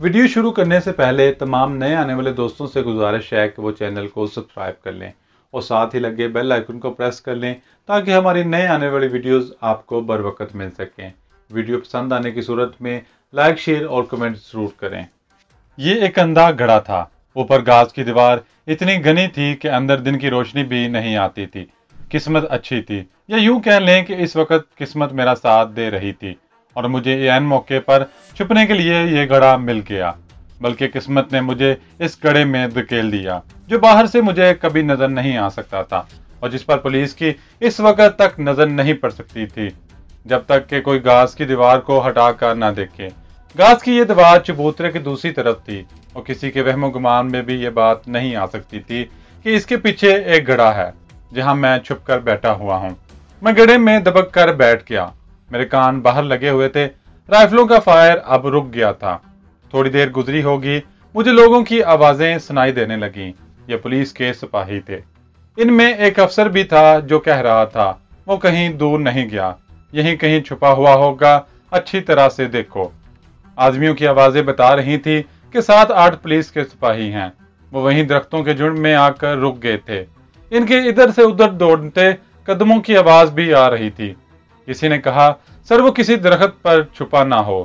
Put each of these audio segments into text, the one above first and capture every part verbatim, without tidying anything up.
Video शुरू करने से पहले तमाम नए आने वाले दोस्तों से गुजारिश है कि वो चैनल को सब्सक्राइब कर लें और साथ ही लगे बेल आइकन को प्रेस कर लें ताकि हमारी नए आने वाली वीडियोस आपको बर वक्त मिल सकें। वीडियो पसंद आने की सूरत में लाइक, शेयर और कमेंट जरूर करें। ये एक अंधा घड़ा था। ऊपर घास की दीवार इतनी घनी थी कि अंदर दिन की रोशनी भी नहीं आती थी। किस्मत अच्छी थी, या यूं कह लें कि इस वक्त किस्मत मेरा साथ दे रही थी और मुझे एन मौके पर छुपने के लिए ये घड़ा मिल गया। बल्कि किस्मत ने मुझे इस घड़े में धकेल दिया जो बाहर से मुझे कभी नजर नहीं आ सकता था और जिस पर पुलिस की इस वक्त तक नजर नहीं पड़ सकती थी, जब तक कि कोई घास की दीवार को हटा कर ना देखे। घास की ये दीवार चबूतरे की दूसरी तरफ थी और किसी के वहमो गुमान में भी ये बात नहीं आ सकती थी कि इसके पीछे एक घड़ा है जहां मैं छुप कर बैठा हुआ हूं। मैं घड़े में दबक कर बैठ गया। मेरे कान बाहर लगे हुए थे। राइफलों का फायर अब रुक गया था। थोड़ी देर गुजरी होगी, मुझे लोगों की आवाजें सुनाई देने लगी। ये पुलिस के सिपाही थे। इनमें एक अफसर भी था जो कह रहा था वो कहीं दूर नहीं गया, यहीं कहीं छुपा हुआ होगा, अच्छी तरह से देखो। आदमियों की आवाजें बता रही थी कि सात आठ पुलिस के सिपाही हैं। वो वहीं दरख्तों के झुंड में आकर रुक गए थे। इनके इधर से उधर दौड़ते कदमों की आवाज भी आ रही थी। किसी ने कहा, सर वो किसी दरख्त पर छुपा ना हो।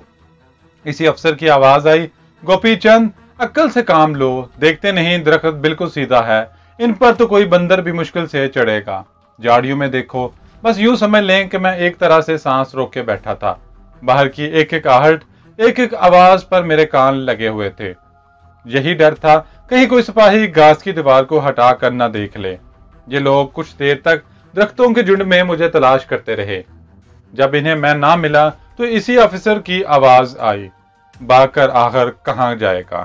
इसी अफसर की आवाज आई, गोपी चंद अक्ल से काम लो, देखते नहीं दरख्त बिल्कुल सीधा है, इन पर तो कोई बंदर भी मुश्किल से चढ़ेगा। झाड़ियों में देखो। बस यूं समझ लें कि मैं एक तरह से सांस रोक के बैठा था। बाहर की एक एक आहट, एक एक आवाज पर मेरे कान लगे हुए थे। यही डर था कहीं कोई सिपाही घास की दीवार को हटा कर न देख ले। ये लोग कुछ देर तक दरख्तों के झुंड में मुझे तलाश करते रहे। जब इन्हें मैं ना मिला तो इसी ऑफिसर की आवाज आई, भागकर आखिर कहां जाएगा।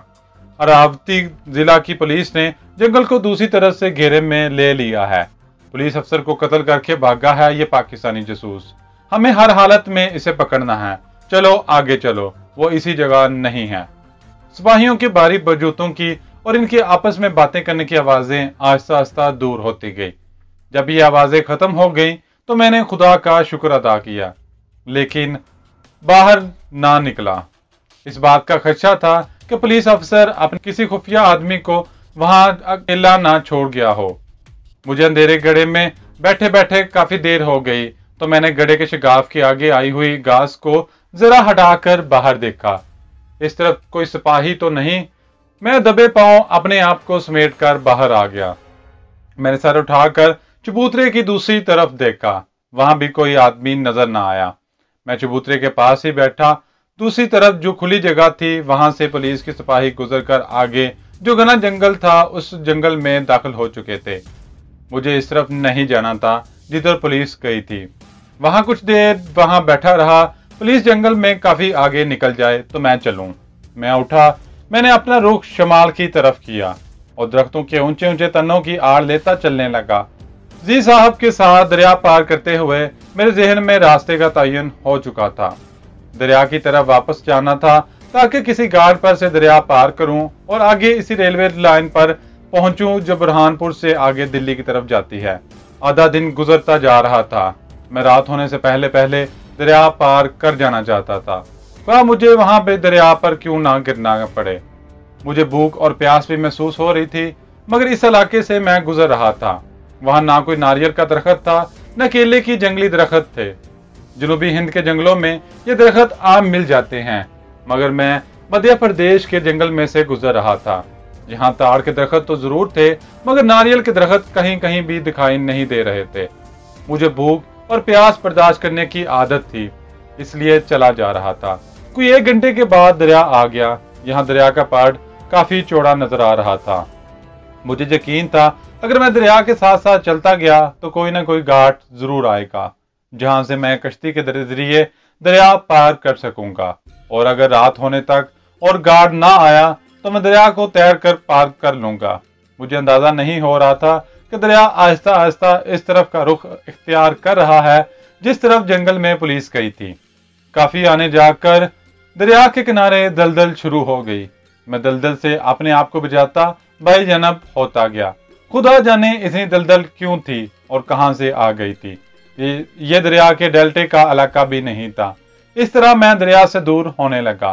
अरावती जिला की पुलिस ने जंगल को दूसरी तरफ से घेरे में ले लिया है। पुलिस अफसर को कत्ल करके भागा है ये पाकिस्तानी जासूस। हमें हर हालत में इसे पकड़ना है। चलो आगे चलो, वो इसी जगह नहीं है। सिपाहियों की भारी बजूतों की और इनकी आपस में बातें करने की आवाजें आहिस्ता आहिस्ता दूर होती गई। जब ये आवाजें खत्म हो गई तो मैंने खुदा का शुक्र अदा किया, लेकिन बाहर ना निकला। इस बात का खदशा था कि पुलिस अफसर अपने किसी खुफिया आदमी को वहां अकेला ना छोड़ गया हो। मुझे अंधेरे गड्ढे में बैठे बैठे काफी देर हो गई तो मैंने गड्ढे के शिगाफ के आगे आई हुई घास को जरा हटाकर बाहर देखा। इस तरफ कोई सिपाही तो नहीं। मैं दबे पांव अपने आप को समेट कर बाहर आ गया। मैंने सर उठाकर चबूतरे की दूसरी तरफ देखा। वहां भी कोई आदमी नजर ना आया। मैं चबूतरे के पास ही बैठा। दूसरी तरफ जो खुली जगह थी वहां से पुलिस के सिपाही गुजरकर आगे जो घना जंगल था उस जंगल में दाखिल हो चुके थे। मुझे इस तरफ नहीं जाना था जिधर पुलिस गई थी। वहां कुछ देर वहां बैठा रहा। पुलिस जंगल में काफी आगे निकल जाए तो मैं चलूं। मैं उठा। मैंने अपना रुख शमाल की तरफ किया और दरख्तों के ऊंचे ऊंचे तनों की आड़ लेता चलने लगा। जी साहब के साथ दरिया पार करते हुए मेरे जहन में रास्ते का तयन हो चुका था। दरिया की तरफ वापस जाना था ताकि किसी घाट पर से दरिया पार करूं और आगे इसी रेलवे लाइन पर पहुंचूं जो बुरहानपुर से आगे दिल्ली की तरफ जाती है। आधा दिन गुजरता जा रहा था। मैं रात होने से पहले पहले दरिया पार कर जाना चाहता था। वह मुझे वहां पे दरिया पर क्यों ना गिरना पड़े। मुझे भूख और प्यास भी महसूस हो रही थी, मगर इस इलाके से मैं गुजर रहा था। वहां ना कोई नारियल का दरख्त था, न केले की जंगली दरख्त थे। जनूबी हिंद के जंगलों में ये दरख्त आम मिल जाते हैं, मगर मैं मध्य प्रदेश के जंगल में से गुजर रहा था जहां ताड़ के दरख्त तो जरूर थे, मगर नारियल के दरख्त कहीं कहीं भी दिखाई नहीं दे रहे थे। मुझे भूख और प्यास बर्दाश्त करने की आदत थी, इसलिए चला जा रहा था। कोई एक घंटे के बाद दरिया आ गया। यहाँ दरिया का पार्ट काफी चौड़ा नजर आ रहा था। मुझे यकीन था अगर मैं दरिया के साथ साथ चलता गया तो कोई ना कोई घाट जरूर आएगा जहां से मैं कश्ती के जरिए दरिया पार कर सकूंगा, और अगर रात होने तक और घाट ना आया तो मैं दरिया को तैर कर पार कर लूंगा। मुझे अंदाजा नहीं हो रहा था कि दरिया आहिस्ता आहिस्ता इस तरफ का रुख इख्तियार कर रहा है जिस तरफ जंगल में पुलिस गई थी। काफी आने जाकर दरिया के किनारे दलदल शुरू हो गई। मैं दलदल से अपने आप को बचाता बेजनब होता गया। खुदा जाने इतनी दलदल क्यों थी और कहां से आ गई थी। ये, ये दरिया के डेल्टे का इलाका भी नहीं था। इस तरह मैं दरिया से दूर होने लगा।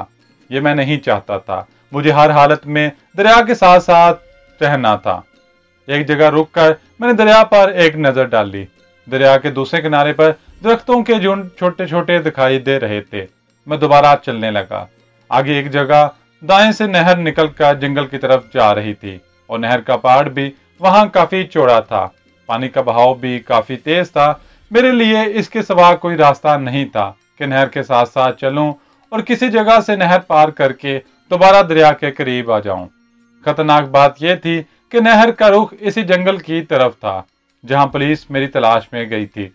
ये मैं नहीं चाहता था। मुझे हर हालत में दरिया के साथ साथ रहना था। एक जगह रुककर मैंने दरिया पर एक नजर डाली। दरिया के दूसरे किनारे पर दरख्तों के झुंड छोटे छोटे दिखाई दे रहे थे। मैं दोबारा चलने लगा। आगे एक जगह दाएं से नहर निकलकर जंगल की तरफ जा रही थी और नहर का पहाड़ भी वहां काफी चौड़ा था। पानी का बहाव भी काफी तेज था। मेरे लिए इसके सिवा कोई रास्ता नहीं था कि नहर के साथ साथ चलूं और किसी जगह से नहर पार करके दोबारा दरिया के करीब आ जाऊं। खतरनाक बात यह थी कि नहर का रुख इसी जंगल की तरफ था जहां पुलिस मेरी तलाश में गई थी।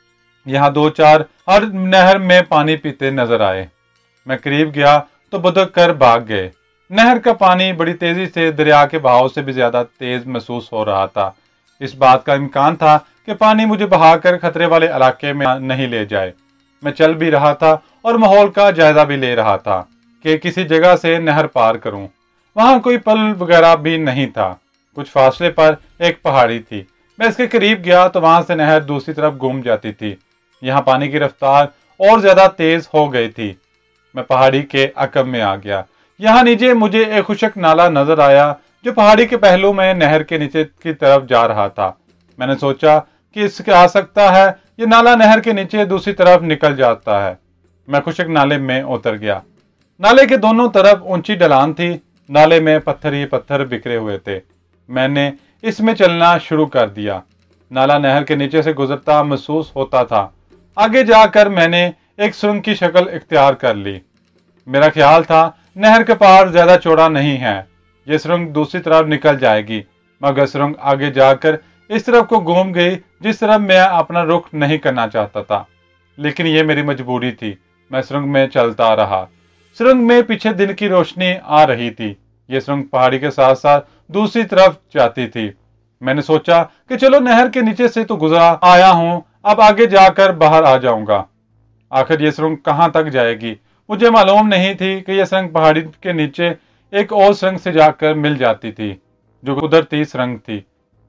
यहाँ दो चार हर नहर में पानी पीते नजर आए। मैं करीब गया तो बुदक कर भाग गए। नहर का पानी बड़ी तेजी से दरिया के बहाव से भी ज्यादा तेज महसूस हो रहा था। इस बात का इम्कान था कि पानी मुझे बहाकर खतरे वाले इलाके में नहीं ले जाए। मैं चल भी रहा था और माहौल का जायजा भी ले रहा था कि किसी जगह से नहर पार करूं। वहां कोई पल वगैरह भी नहीं था। कुछ फासले पर एक पहाड़ी थी। मैं इसके करीब गया तो वहां से नहर दूसरी तरफ घूम जाती थी। यहाँ पानी की रफ्तार और ज्यादा तेज हो गई थी। मैं पहाड़ी के अकब में आ गया। यहाँ नीचे मुझे एक खुशक नाला नजर आया जो पहाड़ी के पहलू में नहर के नीचे की तरफ जा रहा था। मैंने सोचा कि इसके आ सकता है ये नाला नहर के नीचे दूसरी तरफ निकल जाता है। मैं खुशक नाले में उतर गया। नाले के दोनों तरफ ऊंची ढलान थी। नाले में पत्थर ही पत्थर बिखरे हुए थे। मैंने इसमें चलना शुरू कर दिया। नाला नहर के नीचे से गुजरता महसूस होता था। आगे जाकर मैंने एक सुरंग की शक्ल इख्तियार कर ली। मेरा ख्याल था नहर का पार ज्यादा चौड़ा नहीं है, ये सुरंग दूसरी तरफ निकल जाएगी। मगर सुरंग आगे जाकर इस तरफ को घूम गई जिस तरफ मैं अपना रुख नहीं करना चाहता था। लेकिन ये मेरी मजबूरी थी। मैं सुरंग में चलता रहा। सुरंग में पीछे दिन की रोशनी आ रही थी। ये सुरंग पहाड़ी के साथ साथ दूसरी तरफ जाती थी। मैंने सोचा कि चलो नहर के नीचे से तो गुजरा आया हूं, अब आगे जाकर बाहर आ जाऊंगा। आखिर ये सुरंग कहां तक जाएगी? मुझे मालूम नहीं थी कि यह सुरंग पहाड़ी के नीचे एक और सुरंग से जाकर मिल जाती थी जो कुदरती सुरंग थी।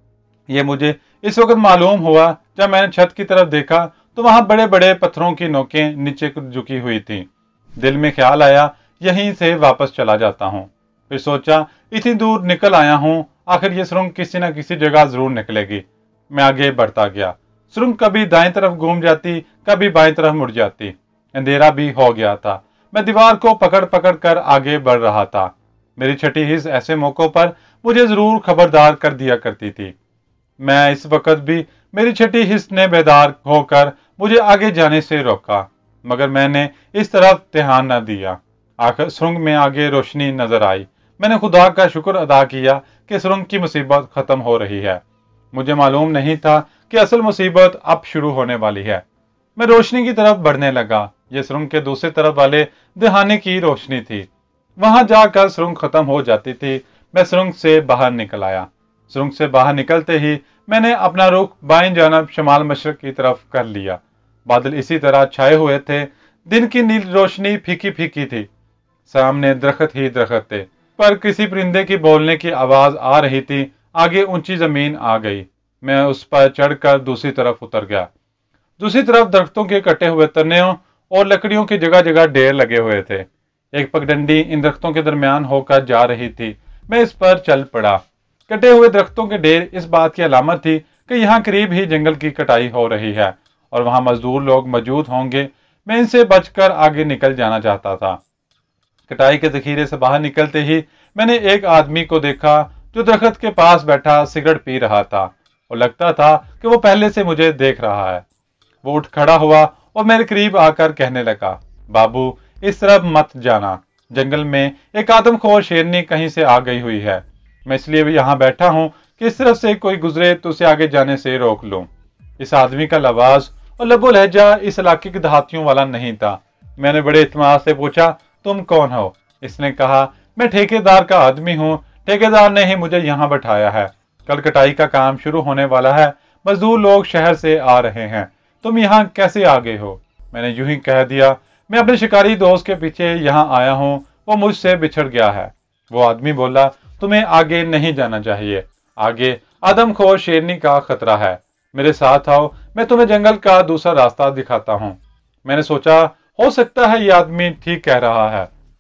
ये मुझे इस वक्त मालूम हुआ जब मैंने छत की तरफ देखा तो वहां बड़े बड़े पत्थरों की नोकें नीचे झुकी हुई थी। दिल में ख्याल आया यहीं से वापस चला जाता हूँ। फिर सोचा इतनी दूर निकल आया हूँ, आखिर ये सुरंग किसी न किसी जगह जरूर निकलेगी। मैं आगे बढ़ता गया। सुरंग कभी दाएं तरफ घूम जाती, कभी बाएं तरफ मुड़ जाती। अंधेरा भी हो गया था। मैं दीवार को पकड़ पकड़ कर आगे बढ़ रहा था। मेरी छठी हिस्स ऐसे मौकों पर मुझे जरूर खबरदार कर दिया करती थी। मैं इस वक्त भी मेरी छठी हिस्स ने बेदार होकर मुझे आगे जाने से रोका, मगर मैंने इस तरफ ध्यान न दिया। आखिर सुरंग में आगे रोशनी नजर आई। मैंने खुदा का शुक्र अदा किया कि सुरंग की मुसीबत खत्म हो रही है। मुझे मालूम नहीं था कि असल मुसीबत अब शुरू होने वाली है। मैं रोशनी की तरफ बढ़ने लगा। ये सुरंग के दूसरे तरफ वाले दहाने की रोशनी थी। वहां जाकर सुरंग खत्म हो जाती थी। मैं सुरंग से बाहर निकल आया। सुरंग से बाहर निकलते ही मैंने अपना रुख बाएं जानब शमाल मशरक की तरफ कर लिया। बादल इसी तरह छाए हुए थे। दिन की नील रोशनी फीकी फीकी थी। सामने दरख्त ही दरख्त थे, पर किसी परिंदे की बोलने की आवाज आ रही थी। आगे ऊंची जमीन आ गई। मैं उस पर चढ़कर दूसरी तरफ उतर गया। दूसरी तरफ दरख्तों के कटे हुए तनों और लकड़ियों की जगह जगह ढेर लगे हुए थे। एक पगडंडी इन दरख्तों के दरमियान होकर जा रही थी। मैं इस पर चल पड़ा। कटे हुए दरख्तों के ढेर इस बात की अलामत थी कि यहाँ करीब ही जंगल की कटाई हो रही है और वहां मजदूर लोग मौजूद होंगे। मैं इनसे बचकर आगे निकल जाना चाहता था। कटाई के जखीरे से बाहर निकलते ही मैंने एक आदमी को देखा जो दरख्त के पास बैठा सिगरेट पी रहा था और लगता था कि वो पहले से मुझे देख रहा है। वो उठ खड़ा हुआ और मेरे करीब आकर कहने लगा, बाबू इस तरफ मत जाना, जंगल में एक आदमखोर शेरनी कहीं से आ गई हुई है। मैं इसलिए भी यहाँ बैठा हूँ कि इस तरफ से कोई गुजरे तो उसे आगे जाने से रोक लूं। इस आदमी का लबास और लबो लहजा इस इलाके के देहातियों वाला नहीं था। मैंने बड़े इत्मीनान से पूछा, तुम कौन हो? इसने कहा, मैं ठेकेदार का आदमी हूँ। ठेकेदार ने ही मुझे यहाँ बैठाया है। कल कटाई का काम शुरू होने वाला है। मजदूर लोग शहर से आ रहे हैं। तुम यहाँ कैसे आ गए हो? मैंने यूं ही कह दिया, मैं अपने शिकारी दोस्त के पीछे यहाँ आया हूँ, वो मुझसे बिछड़ गया है। वो आदमी बोला, तुम्हें आगे नहीं जाना चाहिए, आगे आदमखोर शेरनी का खतरा है। मेरे साथ आओ, मैं तुम्हें जंगल का दूसरा रास्ता दिखाता हूँ। मैंने सोचा हो सकता है ये आदमी ठीक कह रहा है।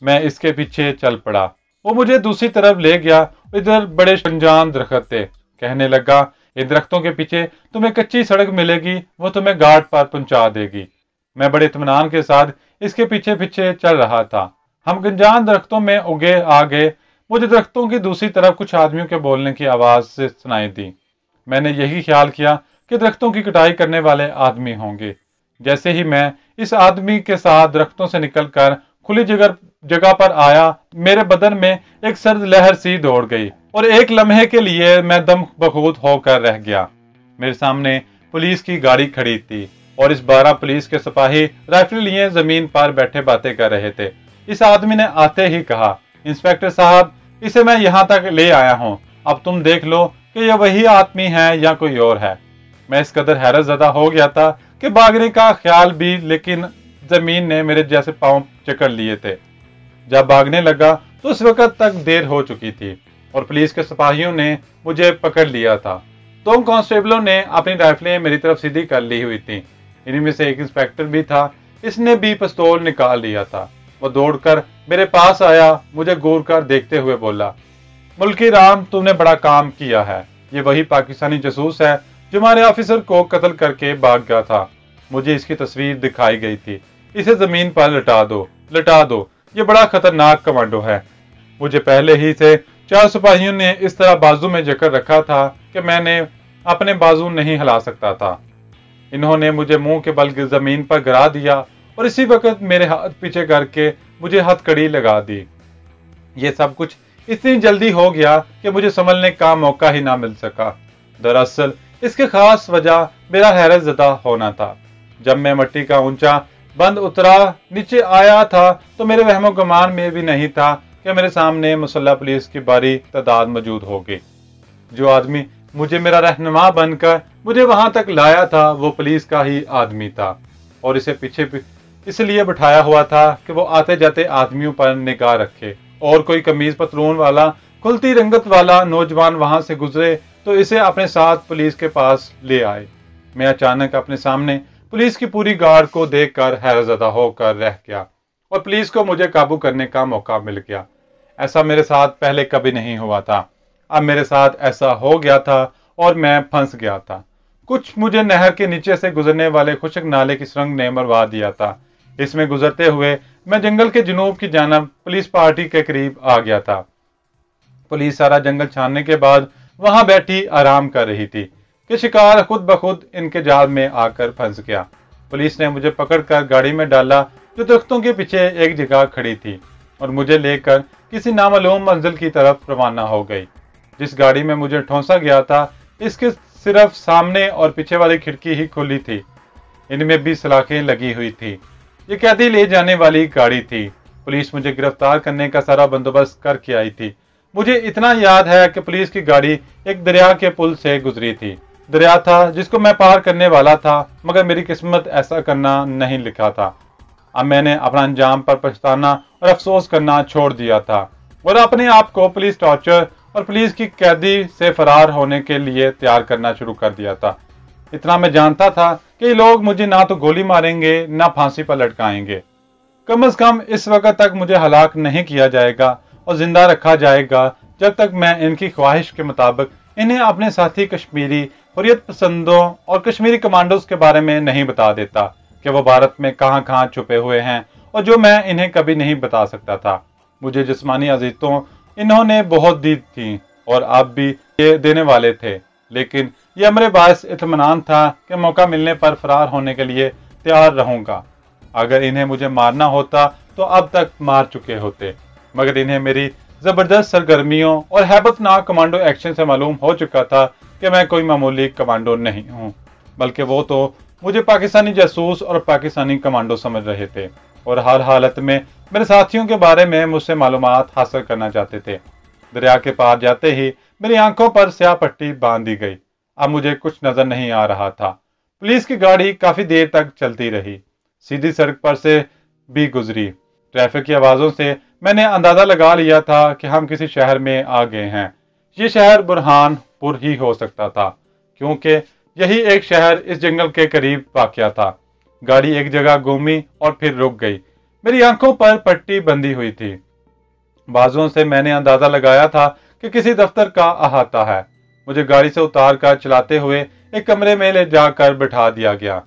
मैं इसके पीछे चल पड़ा। वो मुझे दूसरी तरफ ले गया। इधर बड़े अनजान दरख्त थे। कहने लगा, इन दरख्तों के पीछे तुम्हें कच्ची सड़क मिलेगी, वो तुम्हें घाट पर पहुंचा देगी। मैं बड़े इत्मीनान के साथ इसके पीछे पीछे चल रहा था। हम अनजान दरख्तों में उगे आ गए। मुझे दरख्तों की दूसरी तरफ कुछ आदमियों के बोलने की आवाज से सुनाई दी। मैंने यही ख्याल किया कि दरख्तों की कटाई करने वाले आदमी होंगे। जैसे ही मैं इस आदमी के साथ दरख्तों से निकलकर खुली जगह जगह पर आया, मेरे बदन में एक सर्द लहर सी दौड़ गई और एक लम्हे के लिए मैं दम बखूद होकर रह गया। मेरे सामने पुलिस की गाड़ी खड़ी थी और इस बारह पुलिस के सिपाही राइफल लिए जमीन पर बैठे बातें कर रहे थे। इस आदमी ने आते ही कहा, इंस्पेक्टर साहब, इसे मैं यहाँ तक ले आया हूँ, अब तुम देख लो कि यह वही आदमी है या कोई और है। मैं इस कदर हैरत ज़दा हो गया था कि भागने का ख्याल भी, लेकिन जमीन ने मेरे जैसे पांव जकड़ लिए थे। जब भागने लगा तो उस वक्त तक देर हो चुकी थी और पुलिस के सिपाहियों ने मुझे पकड़ लिया था। दो कांस्टेबलों ने अपनी राइफलें मेरी तरफ सीधी कर ली हुई थी। इनमें से एक इंस्पेक्टर भी था, इसने भी पिस्तौल निकाल लिया था। वो दौड़कर मेरे पास आया, मुझे घूर कर देखते हुए बोला, मुल्की राम, तुमने बड़ा काम किया है। ये वही पाकिस्तानी जासूस है जो हमारे ऑफिसर को कत्ल करके भाग गया था। मुझे इसकी तस्वीर दिखाई गई थी। इसे जमीन पर लटा दो, लटा दो, ये बड़ा खतरनाक कमांडो है। मुझे पहले ही से चार सिपाहियों ने इस तरह बाजू में जकड़ रखा था कि मैंने अपने बाजू नहीं हिला सकता था। इन्होंने मुझे मुंह के बल जमीन पर गिरा दिया और इसी वक्त मेरे हाथ पीछे करके मुझे हथकड़ी लगा दी। ये सब कुछ इतनी जल्दी हो गया कि मुझे संभलने का मौका ही ना मिल सका। दरअसल इसकी खास वजह मेरा हैरत ज़दा होना था। जब मैं मिट्टी का ऊंचा बंद उतरा नीचे आया था तो मेरे वहमो गुमान में भी नहीं था कि मेरे सामने मुसल्लह पुलिस की भारी तादाद मौजूद होगी। जो आदमी मुझे मेरा रहनुमा बनकर मुझे वहां तक लाया था वो पुलिस का ही आदमी था और इसे पीछे इसलिए बिठाया हुआ था कि वो आते जाते आदमियों पर निगाह रखे और कोई कमीज पतलून वाला खुलती रंगत वाला नौजवान वहां से गुजरे तो इसे अपने साथ पुलिस के पास ले आए। मैं अचानक अपने सामने पुलिस की पूरी गार्ड को देखकर हैरतज़दा होकर रह गया और पुलिस को मुझे काबू करने का मौका मिल गया। ऐसा मेरे साथ पहले कभी नहीं हुआ था। अब मेरे साथ ऐसा हो गया था और मैं फंस गया था। कुछ मुझे नहर के नीचे से गुजरने वाले खुशक नाले की सुरंग ने मरवा दिया था। इसमें गुजरते हुए मैं जंगल के जनूब की जानब पुलिस पार्टी के करीब आ गया था। पुलिस सारा जंगल छानने के बाद वहां बैठी आराम कर रही थी कि शिकार खुद ब खुद इनके जाल में आकर फंस गया। पुलिस ने मुझे पकड़कर गाड़ी में डाला जो दरख्तों के पीछे एक जगह खड़ी थी और मुझे लेकर किसी नामालूम मंजिल की तरफ रवाना हो गई। जिस गाड़ी में मुझे ठोंसा गया था इसके सिर्फ सामने और पीछे वाली खिड़की ही खुली थी। इनमें भी सलाखें लगी हुई थी। ये कैदी ले जाने वाली गाड़ी थी। पुलिस मुझे गिरफ्तार करने का सारा बंदोबस्त करके आई थी। मुझे इतना याद है कि पुलिस की गाड़ी एक दरिया के पुल से गुजरी थी। दरिया था जिसको मैं पार करने वाला था, मगर मेरी किस्मत ऐसा करना नहीं लिखा था। अब मैंने अपना अंजाम पर पछताना और अफसोस करना छोड़ दिया था और अपने आप को पुलिस टॉर्चर और पुलिस की कैदी से फरार होने के लिए तैयार करना शुरू कर दिया था। इतना मैं जानता था कि लोग मुझे ना तो गोली मारेंगे ना फांसी पर लटकाएंगे। कम अज कम इस वक्त तक मुझे हलाक नहीं किया जाएगा और जिंदा रखा जाएगा जब तक मैं इनकी ख्वाहिश के मुताबिक इन्हें अपने साथी कश्मीरी हुर्रियत पसंदों और कश्मीरी कमांडोज के बारे में नहीं बता देता कि वो भारत में कहां कहां छुपे हुए हैं और जो मैं इन्हें कभी नहीं बता सकता था। मुझे जिस्मानी अज़ियतों इन्होंने बहुत दी थी और अब भी ये देने वाले थे, लेकिन यह मेरे बायस इत्मीनान था कि मौका मिलने पर फरार होने के लिए तैयार रहूंगा। अगर इन्हें मुझे मारना होता तो अब तक मार चुके होते, मगर इन्हें मेरी जबरदस्त सरगर्मियों और हैबतनाक कमांडो एक्शन से मालूम हो चुका था कि मैं कोई मामूली कमांडो नहीं हूँ, बल्कि वो तो मुझे पाकिस्तानी जासूस और पाकिस्तानी कमांडो समझ रहे थे और हर हालत में मेरे साथियों के बारे में मुझसे मालूमात हासिल करना चाहते थे। दरिया के पार जाते ही मेरी आंखों पर स्याह पट्टी बांध दी गई। अब मुझे कुछ नजर नहीं आ रहा था। पुलिस की गाड़ी काफी देर तक चलती रही, सीधी सड़क पर से भी गुजरी। ट्रैफिक की आवाजों से मैंने अंदाजा लगा लिया था कि हम किसी शहर में आ गए हैं। ये शहर बुरहानपुर ही हो सकता था, क्योंकि यही एक शहर इस जंगल के करीब वाक़या था। गाड़ी एक जगह घूमी और फिर रुक गई। मेरी आंखों पर पट्टी बंधी हुई थी। बाजुओं से मैंने अंदाजा लगाया था कि किसी दफ्तर का अहाता है। मुझे गाड़ी से उतार कर चलाते हुए एक कमरे में ले जाकर बिठा दिया गया।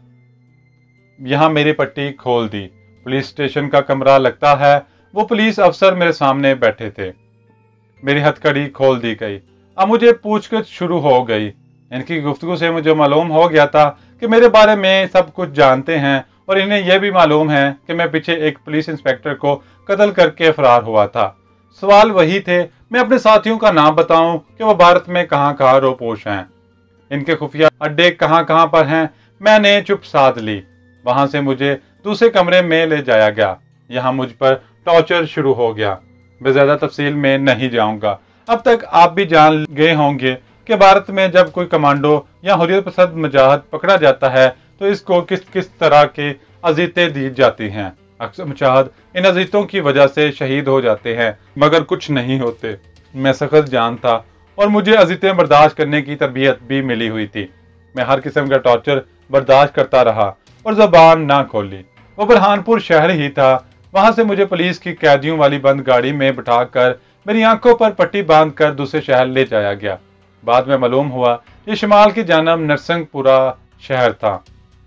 यहाँ मेरी पट्टी खोल दी। पुलिस स्टेशन का कमरा लगता है। वो पुलिस अफसर मेरे सामने बैठे थे। मेरी हथकड़ी खोल दी गई। अब मुझे पूछगिछ शुरू हो गई। इनकी गुफ्तगू से मुझे मालूम हो गया था कि मेरे बारे में सब कुछ जानते हैं और इन्हें यह भी मालूम है कि मैं पीछे एक पुलिस इंस्पेक्टर को कत्ल करके फरार हुआ था। सवाल वही थे, मैं अपने साथियों का नाम बताऊं कि वो भारत में कहां कहां रोपोश हैं, इनके खुफिया अड्डे कहां कहां पर हैं। मैंने चुप साध ली। वहां से मुझे दूसरे कमरे में ले जाया गया। यहाँ मुझ पर टॉर्चर शुरू हो गया। मैं ज्यादा तफसील में नहीं जाऊंगा। अब तक आप भी जान गए होंगे कि भारत में जब कोई कमांडो या हुर्रियत पसंद मुजाहिद पकड़ा जाता है तो इसको किस किस तरह की अजीतें दी जाती हैं। अक्सर मुजाहिद इन अजीतों की वजह से शहीद हो जाते हैं, मगर कुछ नहीं होते। मैं सख्त जान था और मुझे अजीतें बर्दाश्त करने की तरबियत भी मिली हुई थी। मैं हर किस्म का टॉर्चर बर्दाश्त करता रहा और जबान ना खोली। वो बुरहानपुर शहर ही था। वहां से मुझे पुलिस की कैदियों वाली बंद गाड़ी में बिठाकर मेरी आंखों पर पट्टी बांधकर दूसरे शहर ले जाया गया। बाद में मालूम हुआ ये शिमाल की जानब नरसंगपुरा शहर था।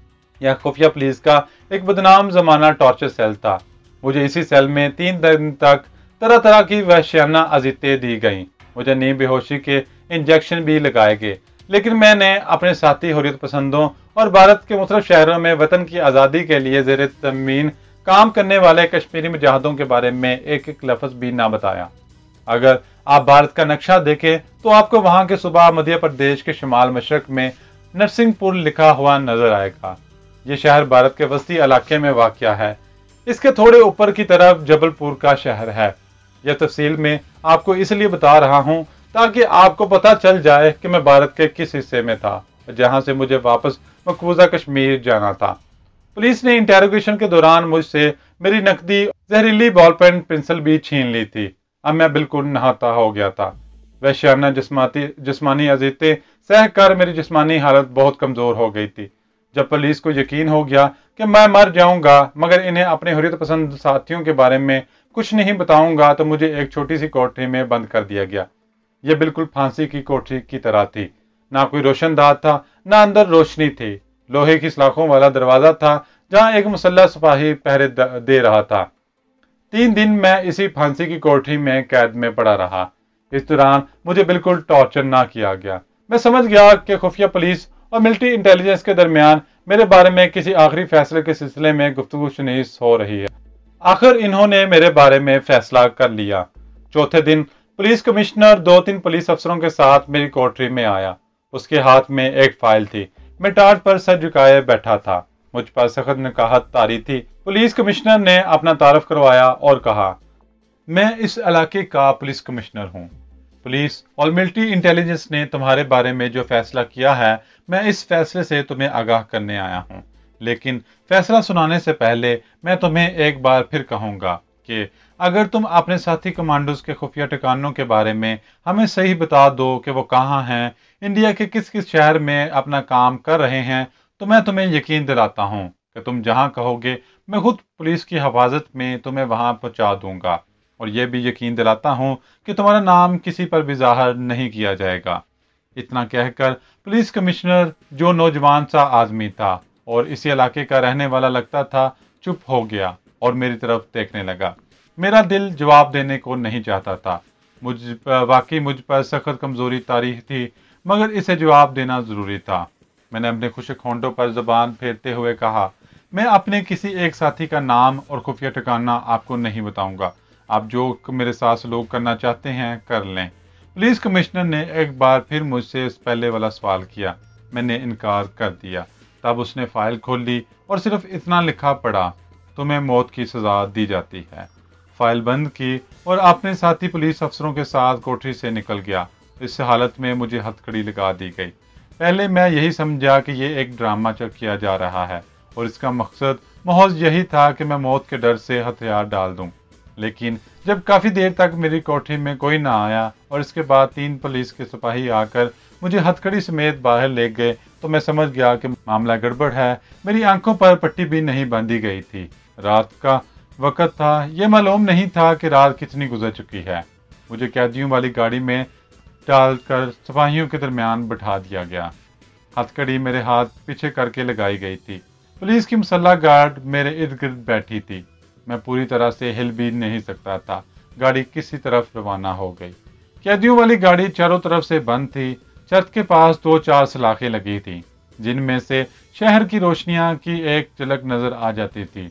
यह खुफिया पुलिस का एक बदनाम जमाना टॉर्चर सेल था। मुझे इसी सेल में तीन दिन तक तरह तरह की वहशियाना अजीतें दी गईं। मुझे नींद बेहोशी के इंजेक्शन भी लगाए गए, लेकिन मैंने अपने साथी हुर्रियत पसंदों और भारत के मुख्तलिफ शहरों में वतन की आज़ादी के लिए ज़ेर तमीन काम करने वाले कश्मीरी मुजाहिदों के बारे में एक एक लफ्ज भी ना बताया। अगर आप भारत का नक्शा देखें तो आपको वहां के सूबा मध्य प्रदेश के शुमाल मशरक में नरसिंहपुर लिखा हुआ नजर आएगा। ये शहर भारत के वस्ती इलाके में वाक़या है। इसके थोड़े ऊपर की तरफ जबलपुर का शहर है। यह तफसील में आपको इसलिए बता रहा हूँ ताकि आपको पता चल जाए कि मैं भारत के किस हिस्से में था, जहां से मुझे वापस मकबूजा कश्मीर जाना था। पुलिस ने इंटेरोगेशन के दौरान मुझसे मेरी नकदी जहरीली बॉल पेन पेंसिल भी छीन ली थी। अब मैं बिल्कुल नहाता हो गया था। वहशियाना जिस्माती जिस्मानी अजीतें सह कर मेरी जिस्मानी हालत बहुत कमजोर हो गई थी। जब पुलिस को यकीन हो गया कि मैं मर जाऊंगा मगर इन्हें अपने हुर्रियत पसंद साथियों के बारे में कुछ नहीं बताऊंगा, तो मुझे एक छोटी सी कोठरी में बंद कर दिया गया। यह बिल्कुल फांसी की कोठरी की तरह थी। ना कोई रोशनदार था, ना अंदर रोशनी थी। लोहे की सलाखों वाला दरवाजा था जहां एक मुसल्लह सिपाही पहरे दे रहा था। तीन दिन मैं इसी फांसी की कोठरी में कैद में पड़ा रहा। इस दौरान मुझे बिल्कुल टॉर्चर ना किया गया। मैं समझ गया कि खुफिया पुलिस और मिलिट्री इंटेलिजेंस के दरमियान मेरे बारे में किसी आखिरी फैसले के सिलसिले में गुफ्तगू शुनीस हो रही है। आखिर इन्होंने मेरे बारे में फैसला कर लिया। चौथे दिन पुलिस कमिश्नर दो तीन पुलिस अफसरों के साथ मेरी कोठरी में आया। उसके हाथ में एक फाइल थी। मैं टाट पर सर झुकाए बैठा था। मुझ पर सख्त निकाहत तारी थी। पुलिस कमिश्नर ने अपना तारफ करवाया और कहा, मैं इस इलाके का पुलिस कमिश्नर हूँ। पुलिस और मिलिट्री इंटेलिजेंस ने तुम्हारे बारे में जो फैसला किया है, मैं इस फैसले से तुम्हें आगाह करने आया हूँ। लेकिन फैसला सुनाने से पहले मैं तुम्हें एक बार फिर कहूंगा कि अगर तुम अपने साथी कमांडोज के खुफिया ठिकानों के बारे में हमें सही बता दो कि वो कहाँ हैं, इंडिया के किस किस शहर में अपना काम कर रहे हैं, तो मैं तुम्हें यकीन दिलाता हूँ कि तुम जहाँ कहोगे मैं खुद पुलिस की हिफाजत में तुम्हें वहां पहुंचा दूंगा। और यह भी यकीन दिलाता हूँ कि तुम्हारा नाम किसी पर भी जाहिर नहीं किया जाएगा। इतना कहकर पुलिस कमिश्नर, जो नौजवान सा आदमी था और इसी इलाके का रहने वाला लगता था, चुप हो गया और मेरी तरफ देखने लगा। मेरा दिल जवाब देने को नहीं चाहता था। मुझ वाकई मुझ पर सख्त कमजोरी तारी थी, मगर इसे जवाब देना जरूरी था। मैंने अपने खुशक होंठों पर जुबान फेरते हुए कहा, मैं अपने किसी एक साथी का नाम और खुफिया ठिकाना आपको नहीं बताऊंगा। आप जो मेरे साथ सलूक करना चाहते हैं कर लें। पुलिस कमिश्नर ने एक बार फिर मुझसे इस पहले वाला सवाल किया। मैंने इनकार कर दिया। तब उसने फाइल खोल ली और सिर्फ इतना लिखा पड़ा, तुम्हें मौत की सजा दी जाती है। फाइल बंद की और अपने साथी पुलिस अफसरों के साथ कोठरी से निकल गया। इस हालत में मुझे हथकड़ी लगा दी गई। पहले मैं यही समझा कि ये एक ड्रामा चल किया जा रहा है और इसका मकसद महज यही था कि मैं मौत के डर से हथियार डाल दूं। लेकिन जब काफी देर तक मेरी कोठरी में कोई ना आया और इसके बाद तीन पुलिस के सिपाही आकर मुझे हथकड़ी समेत बाहर ले गए, तो मैं समझ गया कि मामला गड़बड़ है। मेरी आंखों पर पट्टी भी नहीं बांधी गई थी। रात का वक्त था, ये मालूम नहीं था कि रात कितनी गुजर चुकी है। मुझे कैदियों वाली गाड़ी में डालकर सिपाहियों के दरमियान बैठा दिया गया। हथकड़ी मेरे हाथ पीछे करके लगाई गई थी। पुलिस की मुसल्ला गार्ड मेरे इर्द गिर्द बैठी थी। मैं पूरी तरह से हिल भी नहीं सकता था। गाड़ी किसी तरफ रवाना हो गई। कैदियों वाली गाड़ी चारों तरफ से बंद थी। छत के पास दो चार सलाखें लगी थी, जिनमें से शहर की रोशनियां की एक झलक नजर आ जाती थी।